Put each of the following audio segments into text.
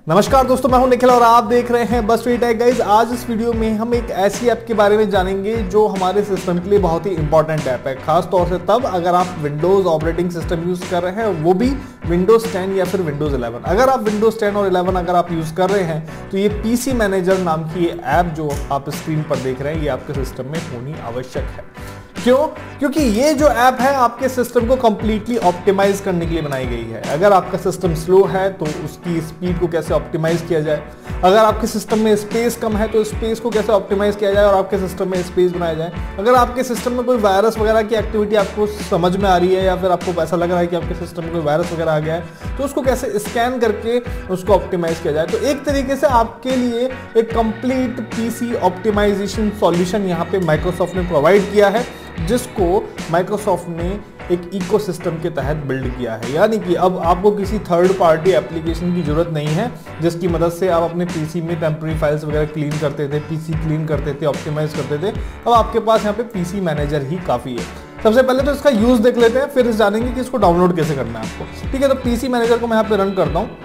नमस्कार दोस्तों, मैं हूं निखिल और आप देख रहे हैं बस टेक गाइस। आज इस वीडियो में हम एक ऐसी ऐप के बारे में जानेंगे जो हमारे सिस्टम के लिए बहुत ही इंपॉर्टेंट ऐप है, खास तौर से तब अगर आप विंडोज ऑपरेटिंग सिस्टम यूज कर रहे हैं, वो भी विंडोज 10 या फिर विंडोज 11। अगर आप विंडोज 10 और 11 अगर आप यूज कर रहे हैं तो ये पीसी मैनेजर नाम की ये ऐप जो आप स्क्रीन पर देख रहे हैं ये आपके सिस्टम में होनी आवश्यक है। क्यों? क्योंकि ये जो ऐप है आपके सिस्टम को कंप्लीटली ऑप्टिमाइज करने के लिए बनाई गई है। अगर आपका सिस्टम स्लो है तो उसकी स्पीड को कैसे ऑप्टिमाइज किया जाए, अगर आपके सिस्टम में स्पेस कम है तो स्पेस को कैसे ऑप्टिमाइज किया जाए और आपके सिस्टम में स्पेस बनाया जाए, अगर आपके सिस्टम में कोई वायरस वगैरह की एक्टिविटी आपको समझ में आ रही है या फिर आपको ऐसा लग रहा है कि आपके सिस्टम में कोई वायरस वगैरह आ गया है तो उसको कैसे स्कैन करके उसको ऑप्टिमाइज किया जाए। तो एक तरीके से आपके लिए एक कंप्लीट पीसी ऑप्टिमाइजेशन सॉल्यूशन यहाँ पे माइक्रोसॉफ्ट ने प्रोवाइड किया है, जिसको माइक्रोसॉफ्ट ने एक इकोसिस्टम के तहत बिल्ड किया है। यानी कि अब आपको किसी थर्ड पार्टी एप्लीकेशन की जरूरत नहीं है जिसकी मदद से आप अपने पीसी में टेम्पररी फाइल्स वगैरह क्लीन करते थे, पीसी क्लीन करते थे, ऑप्टिमाइज करते थे। अब आपके पास यहाँ पे पीसी मैनेजर ही काफी है। सबसे पहले तो इसका यूज देख लेते हैं, फिर जानेंगे कि इसको डाउनलोड कैसे करना है आपको। ठीक है, तो पीसी मैनेजर को मैं यहाँ पे रन करता हूँ।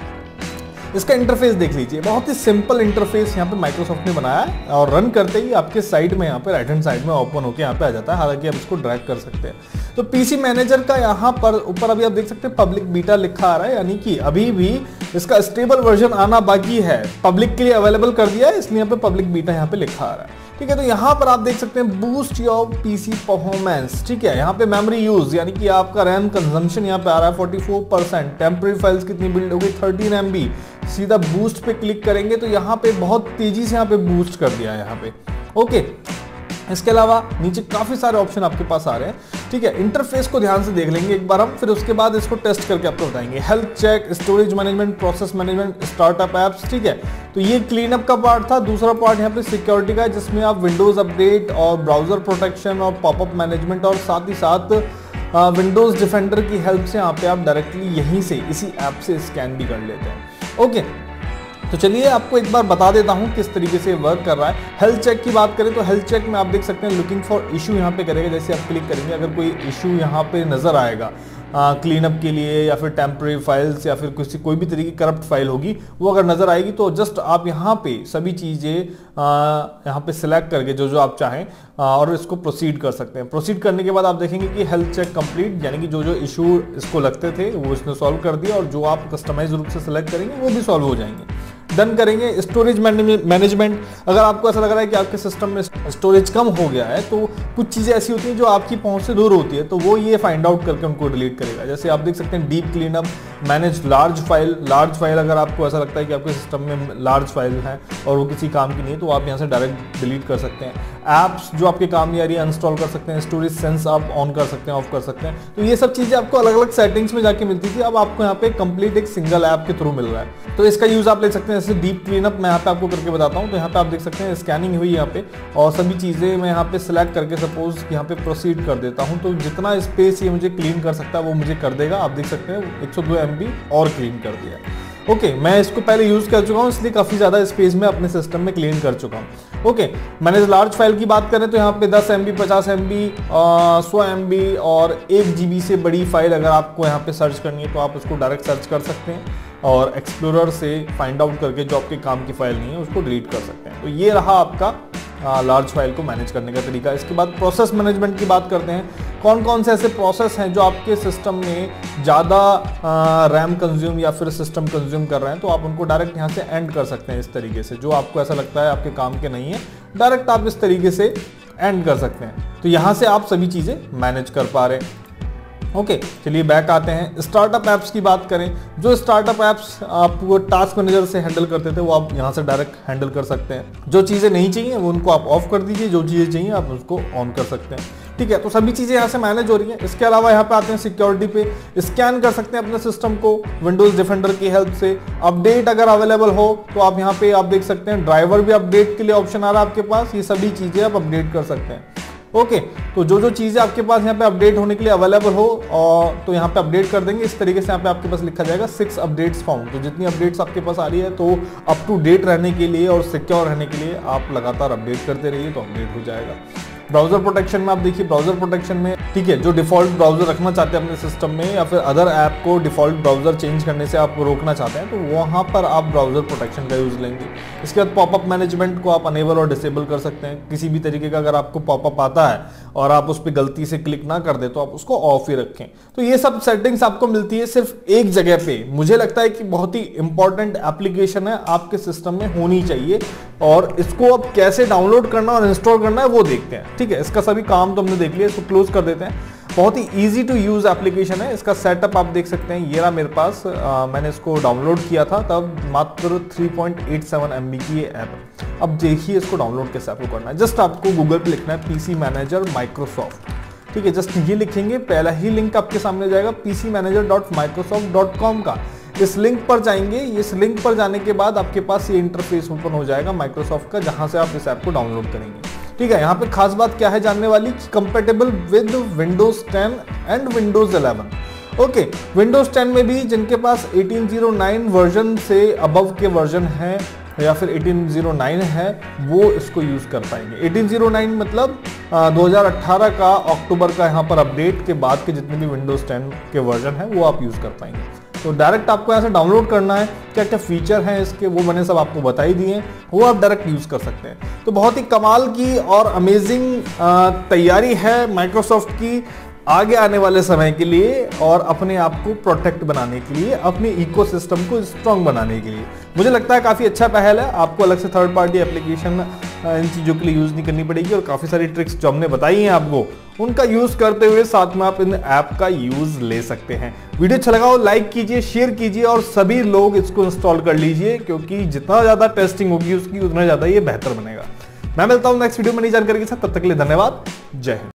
इसका इंटरफेस देख लीजिए, बहुत ही सिंपल इंटरफेस यहाँ पे माइक्रोसॉफ्ट ने बनाया है और रन करते ही आपके साइड में यहाँ पे राइट हैंड साइड में ओपन होकर यहाँ पे आ जाता है। हालांकि आप इसको ड्रैग कर सकते हैं। तो पीसी मैनेजर का यहाँ पर ऊपर अभी आप देख सकते हैं पब्लिक बीटा लिखा आ रहा है, यानी कि अभी भी इसका स्टेबल वर्जन आना बाकी है। पब्लिक के लिए अवेलेबल कर दिया है, इसलिए यहाँ पे पब्लिक बीटा यहाँ पे लिखा आ रहा है। ठीक है, तो यहाँ पर आप देख सकते हैं बूस्ट योर पीसी परफॉर्मेंस। ठीक है, यहाँ पे मेमोरी यूज यानी कि आपका रैम कंजम्पशन यहाँ पे आ रहा है 44%। टेम्पररी फाइल्स कितनी बिल्ड होगी 13 MB। सीधा बूस्ट पे क्लिक करेंगे तो यहाँ पे बहुत तेजी से यहाँ पे बूस्ट कर दिया है यहाँ पे। ओके, इसके अलावा नीचे काफी सारे ऑप्शन आपके पास आ रहे हैं। ठीक है, इंटरफेस को ध्यान से देख लेंगे एक बार हम, फिर उसके बाद इसको टेस्ट करके आपको बताएंगे। Health check, storage management, process management, startup apps. ठीक है, तो ये क्लीन अप का पार्ट था। दूसरा पार्ट यहाँ पे सिक्योरिटी का है, जिसमें आप विंडोज अपडेट और ब्राउजर प्रोटेक्शन और पॉपअप मैनेजमेंट और साथ ही साथ विंडोज डिफेंडर की हेल्प से यहाँ पे आप डायरेक्टली यहीं से इसी ऐप से स्कैन भी कर लेते हैं। ओके, तो चलिए आपको एक बार बता देता हूं किस तरीके से वर्क कर रहा है। हेल्थ चेक की बात करें तो हेल्थ चेक में आप देख सकते हैं लुकिंग फॉर इशू यहाँ पे करेगा। जैसे आप क्लिक करेंगे, अगर कोई इशू यहाँ पे नजर आएगा क्लीन अप के लिए या फिर टेम्पररी फाइल्स या फिर कोई भी तरीके की करप्ट फाइल होगी, वो अगर नजर आएगी तो जस्ट आप यहाँ पे सभी चीजें यहाँ पे सिलेक्ट करके जो जो आप चाहें और इसको प्रोसीड कर सकते हैं। प्रोसीड करने के बाद आप देखेंगे कि हेल्थ चेक कंप्लीट, यानी कि जो जो इशू इसको लगते थे वो इसने सॉल्व कर दिया और जो आप कस्टमाइज रूप से सिलेक्ट करेंगे वो भी सॉल्व हो जाएंगे। डन करेंगे। स्टोरेज मैनेजमेंट, अगर आपको ऐसा लग रहा है कि आपके सिस्टम में स्टोरेज कम हो गया है तो कुछ चीजें ऐसी होती हैं जो आपकी पहुंच से दूर होती है, तो वो ये फाइंड आउट करके उनको डिलीट करेगा। जैसे आप देख सकते हैं deep cleanup, manage large file. अगर आपको ऐसा लगता है कि आपके सिस्टम में लार्ज फाइल है और वो किसी काम की नहीं है तो आप यहाँ से डायरेक्ट डिलीट कर सकते हैं। ऐप्स जो आपके काम नहीं आ रही है अनइंस्टॉल कर सकते हैं। स्टोरेज सेंस आप ऑन कर सकते हैं, ऑफ कर सकते हैं। तो ये सब चीजें आपको अलग अलग सेटिंग्स में जाके मिलती थी, अब आपको यहाँ पे कंप्लीट एक सिंगल ऐप के थ्रू मिल रहा है। तो इसका यूज आप ले सकते हैं। जैसे डीप क्लीनअप मैं यहाँ पे आपको करके बताता हूँ। तो यहाँ पे आप देख सकते हैं स्कैनिंग हुई यहाँ पे और सभी चीजें मैं यहाँ पे सिलेक्ट करके सपोज यहाँ पे प्रोसीड कर देता हूँ, तो जितना स्पेस ये मुझे क्लीन कर सकता है वो मुझे कर देगा। आप देख सकते हैं 102 MB और क्लीन कर दिया। ओके, मैं इसको पहले यूज कर चुका हूँ इसलिए काफी ज्यादा स्पेस में अपने सिस्टम में क्लीन कर चुका हूँ। ओके, मैंने लार्ज फाइल की बात करें तो यहाँ पे 10 MB, 50 MB, 100 MB और 1 GB से बड़ी फाइल अगर आपको यहाँ पे सर्च करनी है तो आप उसको डायरेक्ट सर्च कर सकते हैं और एक्सप्लोरर से फाइंड आउट करके जो आपके काम की फाइल नहीं है उसको डिलीट कर सकते हैं। तो ये रहा आपका लार्ज फाइल को मैनेज करने का तरीका। इसके बाद प्रोसेस मैनेजमेंट की बात करते हैं। कौन कौन से ऐसे प्रोसेस हैं जो आपके सिस्टम में ज़्यादा रैम कंज्यूम या फिर सिस्टम कंज्यूम कर रहे हैं, तो आप उनको डायरेक्ट यहाँ से एंड कर सकते हैं। इस तरीके से जो आपको ऐसा लगता है आपके काम के नहीं है, डायरेक्ट आप इस तरीके से एंड कर सकते हैं। तो यहाँ से आप सभी चीज़ें मैनेज कर पा रहे हैं। ओके, चलिए बैक आते हैं। स्टार्टअप ऐप्स की बात करें, जो स्टार्टअप ऐप्स आप वो टास्क मैनेजर से हैंडल करते थे वो आप यहाँ से डायरेक्ट हैंडल कर सकते हैं। जो चीज़ें नहीं चाहिए वो उनको आप ऑफ कर दीजिए, जो चीज़ें चाहिए आप उसको ऑन कर सकते हैं। ठीक है, तो सभी चीज़ें यहाँ से मैनेज हो रही हैं। इसके अलावा यहाँ पे आते हैं सिक्योरिटी पे। स्कैन कर सकते हैं अपने सिस्टम को विंडोज डिफेंडर की हेल्प से। अपडेट अगर अवेलेबल हो तो आप यहाँ पे आप देख सकते हैं ड्राइवर भी अपडेट के लिए ऑप्शन आ रहा है आपके पास। ये सभी चीज़ें आप अपडेट कर सकते हैं। ओके, तो जो जो चीज़ें आपके पास यहाँ पे अपडेट होने के लिए अवेलेबल हो और तो यहाँ पे अपडेट कर देंगे। इस तरीके से यहाँ पे आपके पास लिखा जाएगा 6 अपडेट्स फाउंड। तो जितनी अपडेट्स आपके पास आ रही है तो अप टू डेट रहने के लिए और सिक्योर रहने के लिए आप लगातार अपडेट करते रहिए तो अपडेट हो जाएगा। ब्राउजर प्रोटेक्शन में आप देखिए, ब्राउजर प्रोटेक्शन में ठीक है, जो डिफॉल्ट ब्राउजर रखना चाहते हैं अपने सिस्टम में या फिर अदर ऐप को डिफॉल्ट ब्राउजर चेंज करने से आप रोकना चाहते हैं, तो वहाँ पर आप ब्राउजर प्रोटेक्शन का यूज़ लेंगे। इसके बाद पॉपअप मैनेजमेंट को आप अनेबल और डिसेबल कर सकते हैं। किसी भी तरीके का अगर आपको पॉपअप आता है और आप उस पर गलती से क्लिक ना कर दे तो आप उसको ऑफ ही रखें। तो ये सब सेटिंग्स आपको मिलती है सिर्फ एक जगह पे। मुझे लगता है कि बहुत ही इंपॉर्टेंट एप्लीकेशन है, आपके सिस्टम में होनी चाहिए, और इसको अब कैसे डाउनलोड करना और इंस्टॉल करना है वो देखते हैं। ठीक है, इसका सभी काम तो हमने देख लिया, इसको क्लोज कर देते हैं। बहुत ही इजी टू यूज एप्लीकेशन है। इसका सेटअप आप देख सकते हैं, ये रहा मेरे पास। मैंने इसको डाउनलोड किया था तब मात्र 3.87 MB की ये ऐप। अब देखिए इसको डाउनलोड कैसे आपको करना है। जस्ट आपको गूगल पे लिखना है PC मैनेजर माइक्रोसॉफ्ट। ठीक है, जस्ट ये लिखेंगे, पहला ही लिंक आपके सामने जाएगा pcmanager.microsoft.com का। इस लिंक पर जाएंगे। इस लिंक पर जाने के बाद आपके पास ये इंटरफेस ओपन हो जाएगा माइक्रोसॉफ्ट का, जहां से आप इस ऐप को डाउनलोड करेंगे। ठीक है, यहाँ पे खास बात क्या है जानने वाली, compatible with Windows 10 and Windows 11। Okay, Windows 10 में भी जिनके पास 1809 वर्जन से अबव के वर्जन है या फिर 1809 है वो इसको यूज कर पाएंगे। 1809 मतलब 2018 का अक्टूबर का यहाँ पर अपडेट के बाद के जितने भी विंडोज 10 के वर्जन है वो आप यूज कर पाएंगे। तो डायरेक्ट आपको यहाँ से डाउनलोड करना है। क्या क्या फीचर हैं इसके वो मैंने सब आपको बता ही दिए, वो आप डायरेक्ट यूज कर सकते हैं। तो बहुत ही कमाल की और अमेजिंग तैयारी है माइक्रोसॉफ्ट की आगे आने वाले समय के लिए और अपने आप को प्रोटेक्ट बनाने के लिए, अपने इकोसिस्टम को स्ट्रांग बनाने के लिए। मुझे लगता है काफ़ी अच्छा पहल है। आपको अलग से थर्ड पार्टी एप्लीकेशन इन चीज़ों के लिए यूज़ नहीं करनी पड़ेगी, और काफ़ी सारी ट्रिक्स जो हमने बताई हैं आपको उनका यूज़ करते हुए साथ में आप इन ऐप का यूज़ ले सकते हैं। वीडियो अच्छा लगा हो लाइक कीजिए, शेयर कीजिए और सभी लोग इसको इंस्टॉल कर लीजिए, क्योंकि जितना ज़्यादा टेस्टिंग होगी उसकी उतना ज़्यादा ये बेहतर बनेगा। मैं मिलता हूँ नेक्स्ट वीडियो में नई जानकारी के साथ, तब तक के लिए धन्यवाद। जय हिंद।